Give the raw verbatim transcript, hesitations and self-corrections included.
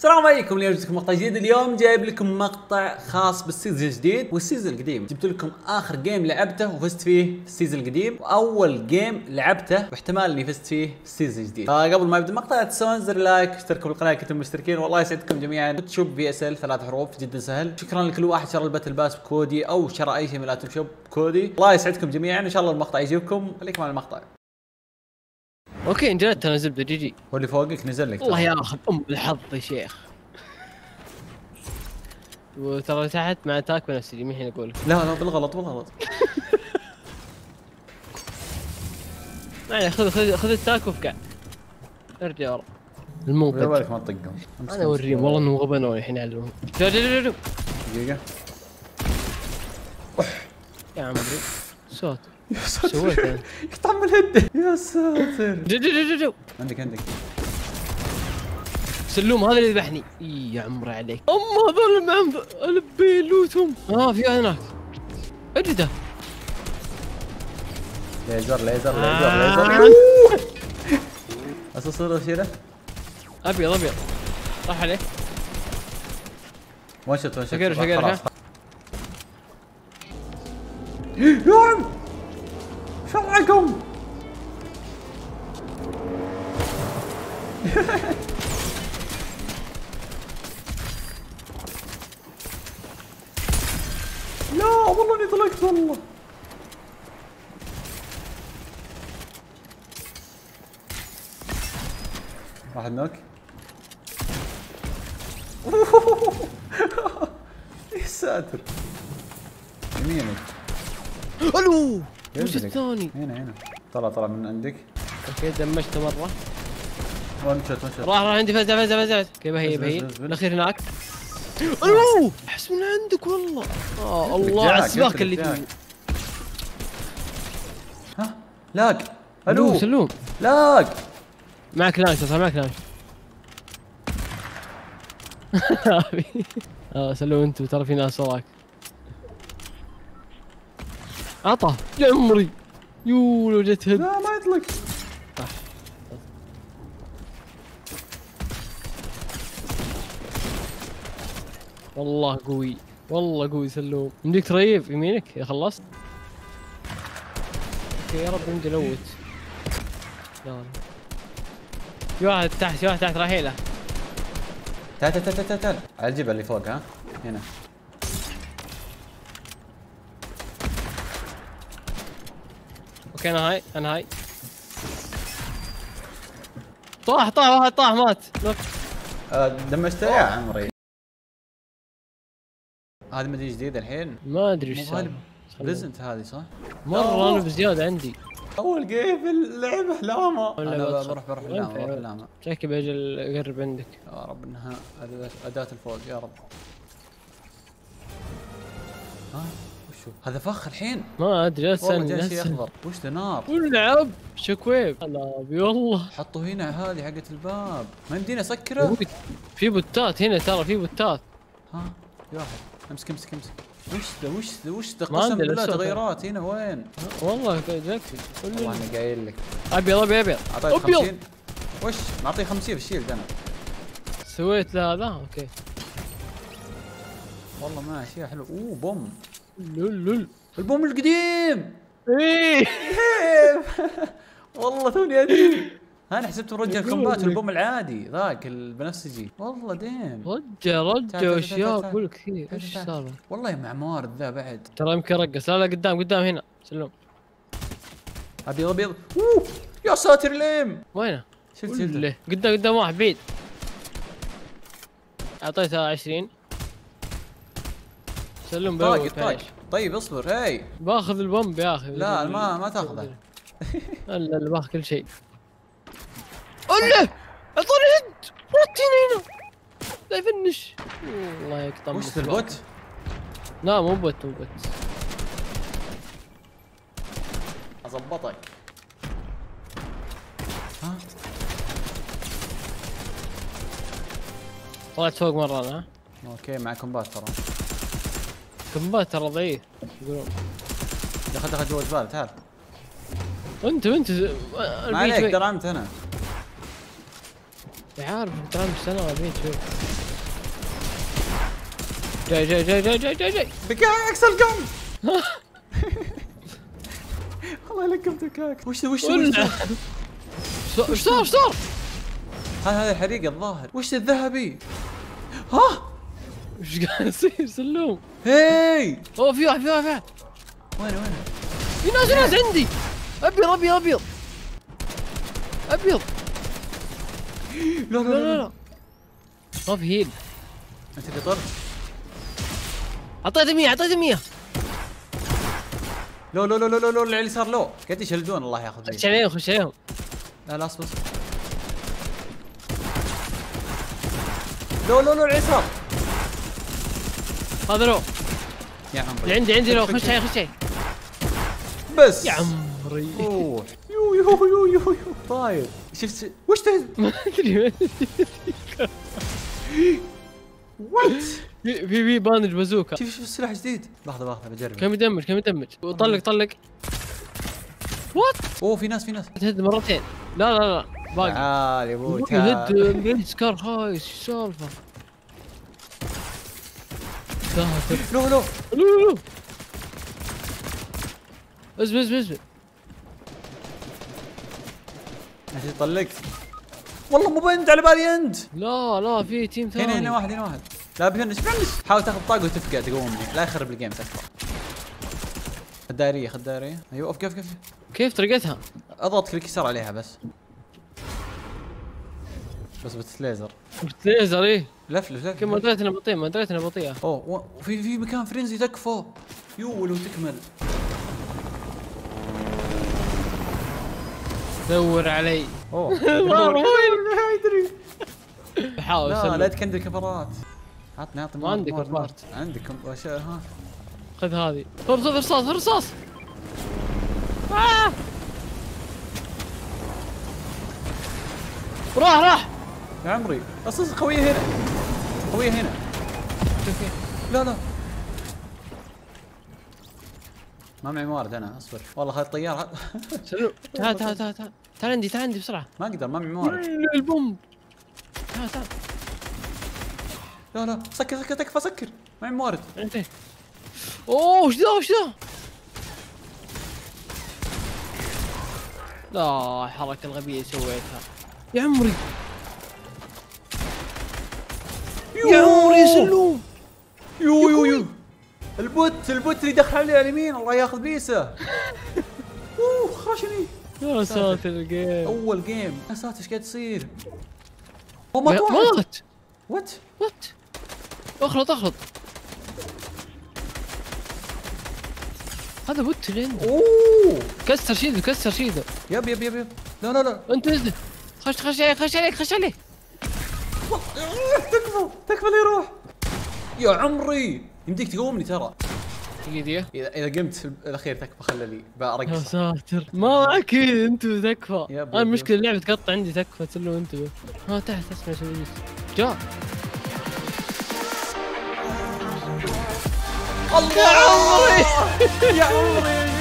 السلام عليكم، اليوم جبت لكم مقطع جديد. اليوم جايب لكم مقطع خاص بالسيزون الجديد والسيزون القديم. جبت لكم اخر جيم لعبته وفزت فيه في السيزون القديم، واول جيم لعبته واحتمال اني فزت فيه في السيزون الجديد. فقبل ما يبدا المقطع لا تنسون زر لايك واشتركوا بالقناه كنتم مشتركين. والله يسعدكم جميعا. فوتوشوب في اس ال ثلاث حروف جدا سهل. شكرا لكل واحد شرى الباتل باس بكودي او شرى اي شيء من الاتم شوب بكودي. الله يسعدكم جميعا، ان شاء الله المقطع يعجبكم. خليكم على المقطع. اوكي انجلت انا زبده جي جي. هو اللي فوقك نزل لك. والله ياخذ ام الحظ يا شيخ. وترى تحت مع تاك بنفسجي مين هنا اقول لا لا بالغلط بالغلط. يعني خذ خذ خذ التاك وفقع. ارجع ورا المنقذ. ولا بالك ما تطقهم. انا اوريهم والله انهم غبنوا الحين يعلمون. دقيقه يا عمري صوت يا ساتر سويت انا يقطع من الهده. يا ساتر. جو جو جو. عندك عندك سلوم هذا اللي ذبحني. اي يا عمري عليك. ام هذول معهم البي لوتهم. اه في هناك اجده. ليزر ليزر ليزر آه. ليزر. اصل شيله ابيض ابيض راح عليه. وان شوت وان شوت. شقر شقر نعم شو معكم؟ لا والله اني طلقت والله. واحد نوك. يا ساتر. يمينك. الو وش الثاني؟ هنا هنا طلع طلع من عندك. اوكي دمجته مره. وان شوت وان شوت. راح راح عندي فزه فزه فزه. اوكي بهي بهي الاخير هناك. الو احس من عندك والله. اه الله على السباك اللي فيه. ها لاق. الو سلوم لاق. معك لانش صار معك لانش. اه سلوم انت ترى في ناس وراك. عطى يا عمري. يو لو جت هد. لا ما يطلق. والله قوي والله قوي سلوم. يمديك تريف يمينك يا خلصت. اوكي يا رب عندي لوت. لا في واحد تحت في واحد تحت رايحين له. تعال تعال تعال تعال على الجبل اللي فوق. ها هنا. اوكي انا هاي انا هاي. طاح طاح واحد طاح مات. آه دمجته يا عمري. هذه مدري جديد الحين. ما ادري ايش صار. ريزنت هذه صح؟ مرة انا بزيادة عندي. اول جيم في اللعبة لاما. انا بروح بروح بروح لاما بروح لاما. شكلي بجي اقرب عندك. يا رب انها اداة الفوق يا رب. ها وشو؟ هذا فخ الحين؟ ما ادري لا والله تسألني جاي لا شيء تسألني. اخضر. وش ذا نار؟ ولعب شكويب. لا ابي والله. حطوا هنا هذه حقت الباب، ما يمديني اسكره. في بوتات هنا ترى في بوتات. ها في واحد. امسك امسك امسك. وش ذا وش ذا وش ذا؟ ما قسم عندي بالله لسه تغيرات هنا وين؟ والله جاكسي. والله انا قايل لك. ابيض ابيض ابيض. اعطيك خمسين. وش؟ معطيه خمسين في الشيلد انا. سويت له هذا اوكي. والله ما اشياء حلوه. اوه بوم. لول لول البوم القديم. ايه والله توني ادري. انا حسبته رجع الكومبات والبوم العادي ذاك البنفسجي. والله ديم رجع رجع اشياء اقول كثير. ايش السالفه؟ والله مع موارد ذا بعد. ترى يمكن رقص. لا لا قدام قدام هنا سلوم. ابيض ابيض. اوه يا ساتر ليم. وينه؟ شفت شفت قدام قدام واحد بعيد. اعطيتها عشرين. سلم طاق طاق. طيب اصبر. هاي باخذ البومب يا اخي. لا ما ما تاخذه. لا لا باخذ كل شيء. الله اعطوني هد. رتيني هنا لا يفنش. الله يقطع. وش البوت؟ لا مو بوت مو بوت. اضبطك. ها طلعت فوق مرة انا. اوكي مع كومبات ترى. كومبات ترى ضعيف يقولون. دخل دخل جوا الجبال تعال. انت انت ما عليك درمت انا. عارف تعال مش انا بيت شوف. جاي جاي جاي جاي جاي جاي جاي بكاكس القم. والله لقمت بكاكس. وش وش وش ايش صار ايش صار؟ هذا الحريقة الظاهر. وش الذهبي؟ ها؟ ايش قاعد يصير سلوم؟ هاي اوه في واحد في واحد في واحد. وين وين؟ في ناس ناس عندي. ابيض ابيض ابيض ابيض. لا لا لا لا ما في هيل. انت في طرد. اعطيته مية اعطيته مية. لو لو لو لو لو اللي صار لو قاعد يشلدون. الله ياخذ خش عليهم خش عليهم. لا لا اصبر. لو لو لو اليسار. هذا لو يا عمري اللي عندي عندي لو. خش علي خش علي بس يا عمري. اوه يو يو يو يو يو طاير. شفت وش تهز؟ ما ادري وات في في بانج بازوكا. شوف شوف السلاح جديد. لحظة لحظة بجرب. كم يدمج كم يدمج. وطلق طلق. وات اوه في ناس في ناس. تهد مرتين. لا لا لا باقي. تعال يا ابوي هد تعال. ريد سكار خايس. ايش السالفة؟ ساتر. لو لو لو لو ازبل ازبل ازبل. ماشي طلقت. والله مو بنت على بالي انت. لا لا في تيم ثاني. هنا هنا واحد هنا واحد. لا بفنش بفنش. حاول تاخذ طاقة وتفقع تقومني. لا يخرب الجيم اكثر. خذ دائرية خذ دائرية. ايوه وقف وقف. كيف طريقتها؟ اضغط كليك يسار عليها بس. بس بس ليزر. ليزر ايه. لف لف لف. كم ما دريت انها بطيئة ما دريت انها بطيئة. اوه وفي في مكان فرينزي تكفى. يو لو تكمل. دور علي. اوه ما ادري. بحاول لا اسلم. لا عندي كفرات. عطني عطني. ما عندك كفرات. عندكم اشياء ها. خذ هذه. خذ خذ رصاص رصاص. آه. راح راح. يا عمري اصلا قوية هنا. قوية هنا. لا لا ما معي موارد انا اصبر. والله هذا الطيار. سلو تعال تعال تعال تعال تعال عندي تعال عندي بسرعة. ما اقدر ما معي موارد. البوم. تعال تعال. لا لا سكر سكر تكفى سكر. ما معي موارد. انت. اوه وش ذا وش ذا؟ لا الحركة الغبية سويتها. يا عمري. يا عمري سلوم. يو يو يو البوت البوت اللي دخل علي على اليمين الله ياخذ بيسه. اوه خرشني. يا ساتر الجيم. اول جيم. يا ساتر ايش قاعد يصير؟ هو مات واحد. مات. وات وات اخلط اخلط. هذا بوت اللي عنده. اوه كسر شيده كسر شيده. يب يب يب يب. لا لا لا انت نزل. خش خش عليك خش عليك خش عليك. تكفى تكفى لا يروح. يا عمري يمديك تقومني ترى. دقيقة. اذا اذا قمت في الاخير تكفى خلى لي يا برقص. ساتر ما اكيد انتوا تكفى. يب انا يب المشكلة اللعبة تقطع عندي تكفى تسلوا انتبه. ها تحت اسمع شو جاء. الله يا عمري. يا عمري